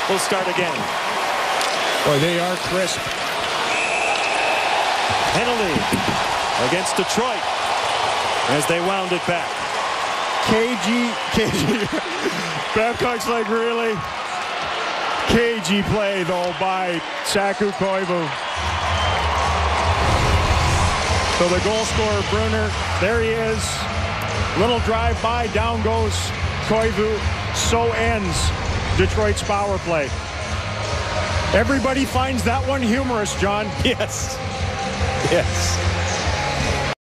will start again. Boy, they are crisp. Penalty against Detroit as they wound it back. KG. Babcock's like, really? KG play, though, by Saku Koivu. So the goal scorer, Brunner, there he is. Little drive by, down goes Koivu. So ends Detroit's power play. Everybody finds that one humorous, John. Yes. Yes.